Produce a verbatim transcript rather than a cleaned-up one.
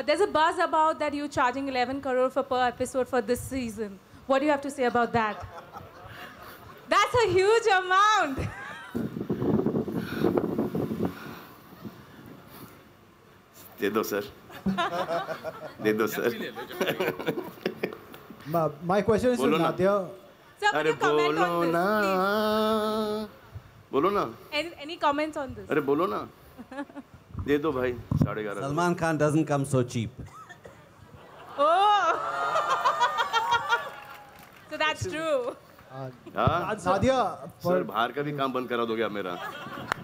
there's a buzz about that you charging eleven crore for per episode for this season. What do you have to say about that? That's a huge amount. दे दो sir दे दो sir My question is to Nadia. Sir, अरे बोलो ना बोलो ना any, any comments on this? अरे बोलो ना दे दो भाई साढ़े ग्यारह Salman Khan doesn't come so cheap. Oh. So that's true. हाँ Nadia, सर बाहर का भी काम बंद करा दोगे आप मेरा